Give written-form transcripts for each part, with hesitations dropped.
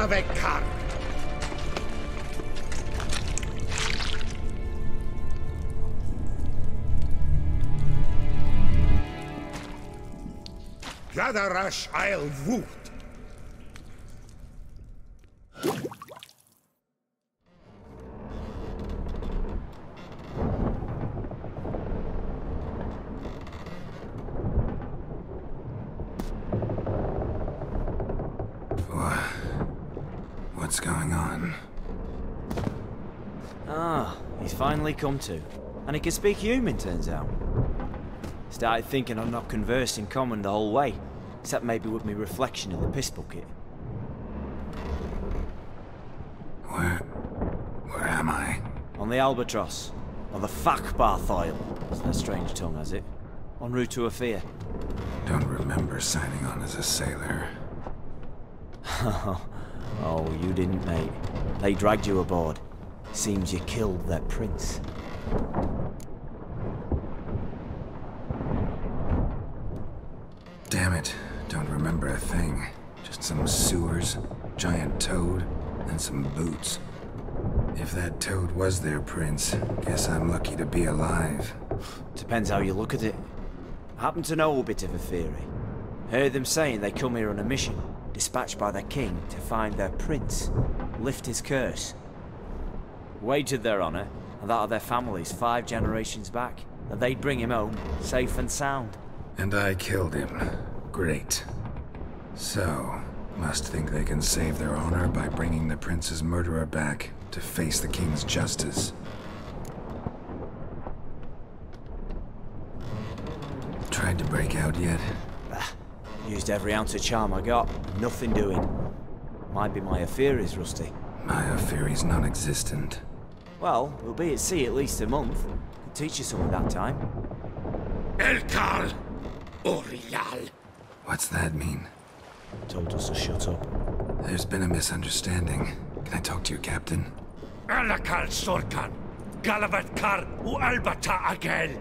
Galavekar. Gadarash I'll woot. What's going on? Ah, he's finally come to. And he can speak human, turns out. Started thinking I'd not conversed in common the whole way, except maybe with me reflection in the piss bucket. Where am I? On the Albatross. Or the Fakbarth Isle. It's a strange tongue, has it? En route to Afir. Don't remember signing on as a sailor. Oh, you didn't, mate. They dragged you aboard. Seems you killed their prince. Damn it, don't remember a thing. Just some sewers, giant toad, and some boots. If that toad was their prince, guess I'm lucky to be alive. Depends how you look at it. I happen to know a bit of a theory. Heard them saying they come here on a mission, dispatched by their king to find their prince, lift his curse. Wagered their honor, and that of their families 5 generations back, that they'd bring him home, safe and sound. And I killed him. Great. So, must think they can save their honor by bringing the prince's murderer back to face the king's justice. Tried to break out yet? Used every ounce of charm I got, nothing doing. Might be my Afiri's rusty. My Afiri's non-existent. Well, we'll be at sea at least a month. Could teach you something that time. Elkal Orial. What's that mean? Told us to shut up. There's been a misunderstanding. Can I talk to your captain? Alakal Sorkan. Galavatkar u Albata Agel.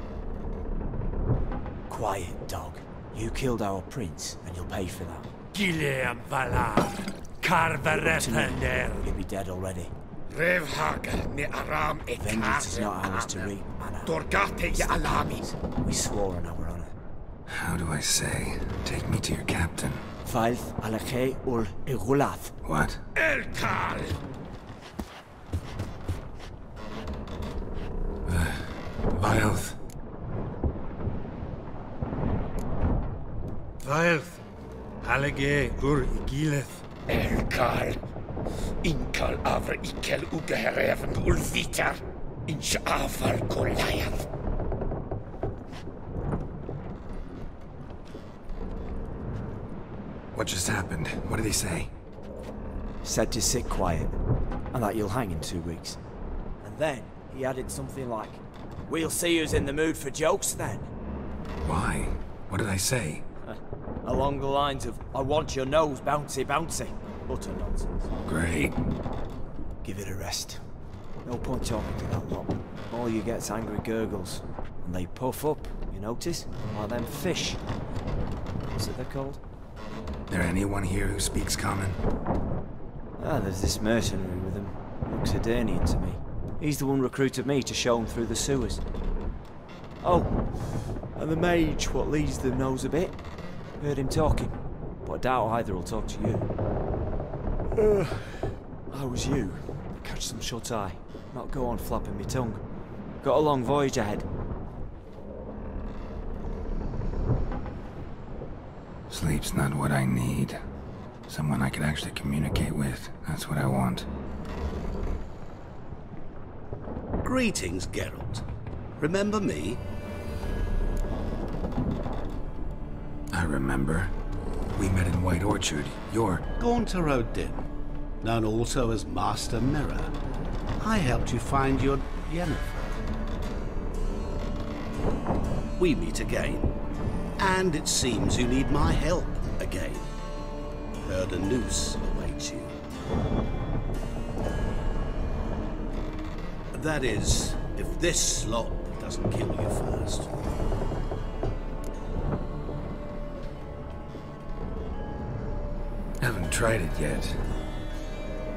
Quiet, dog. You killed our prince, and you'll pay for that. Gileam Valar. Karvarepener. You'll be dead already. Revhag ne Aram e Vengeance is not ours to reap, Anna. Dorgate ya Alami. We swore on our honor. How do I say? Take me to your captain. Failth alakhe ul igulath. What? Elkal. Vilth. Vilth. Halage ur Igileth. Elkal. Inkal avr ikel ugehereven ulvitar. Inch afar Goliath. What just happened? What did he say? Said to sit quiet, and that you'll hang in 2 weeks. And then he added something like, "We'll see who's in the mood for jokes then." Why? What did I say? Along the lines of, "I want your nose bouncy bouncy." Utter nonsense. Great. Give it a rest. No point talking to that lot. All you get's angry gurgles. And they puff up, you notice? Like them fish. What's it they're called? There anyone here who speaks common? Ah, there's this mercenary with him. Looks Edirnian to me. He's the one recruited me to show him through the sewers. Oh, and the mage what leads them knows a bit. Heard him talking, but I doubt either will talk to you. How was you? Catch some shut-eye. Not go on flapping me tongue. Got a long voyage ahead. Sleep's not what I need. Someone I can actually communicate with. That's what I want. Greetings, Geralt. Remember me? I remember. We met in White Orchard. You're... Gaunter O'Din, known also as Master Mirror. I helped you find your Yennefer. We meet again. And it seems you need my help again. Heard a noose awaits you. That is, if this slop doesn't kill you first. Haven't tried it yet.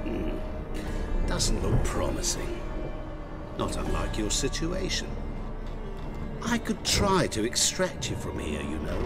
Doesn't look promising. Not unlike your situation. I could try to extract you from here, you know.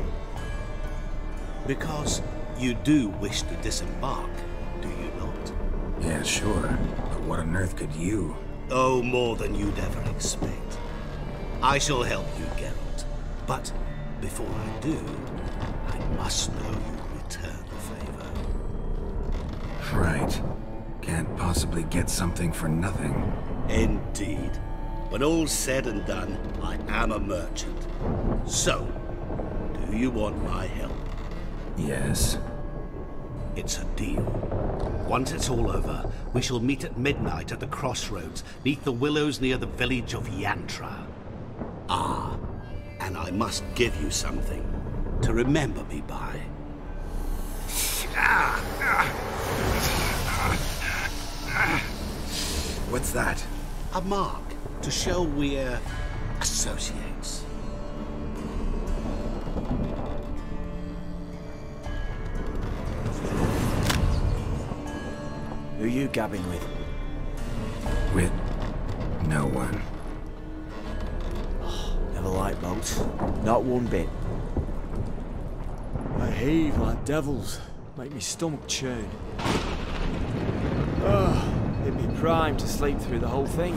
Because you do wish to disembark, do you not? Yeah, sure. But what on earth could you? Oh, more than you'd ever expect. I shall help you, Geralt. But before I do, I must know you return the favor. Right. Can't possibly get something for nothing. Indeed. When all's said and done, I am a merchant. So, do you want my help? Yes. It's a deal. Once it's all over, we shall meet at midnight at the crossroads, neath the willows near the village of Yantra. Ah, and I must give you something to remember me by. What's that? A mark to show we're associates. Who you gabbing with? With no one. Never liked boats. Not one bit. They heave like devils. Make me stomach churn. It'd be prime to sleep through the whole thing.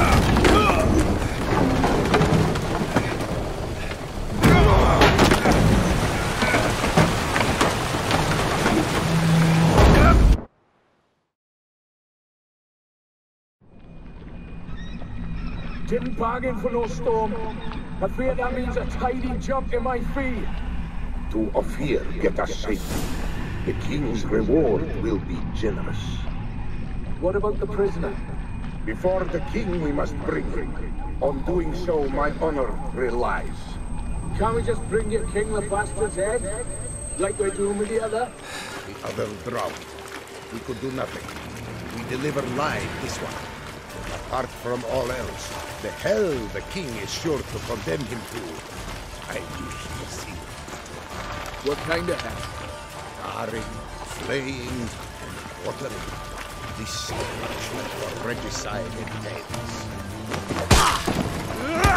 Didn't bargain for no storm. I fear that means a tidy jump in my fee. To Ophir, get us safely. The king's reward will be generous. What about the prisoner? Before the king we must bring him. On doing so, my honor relies. Can't we just bring your king the bastard's head? Like we're doing with the other? The other drowned. We could do nothing. We deliver live this one. Apart from all else, the hell the king is sure to condemn him to. I wish to see. What kind of hell? Scarring, slaying, and quartering. This punishment for regicide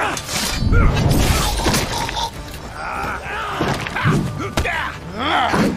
entails.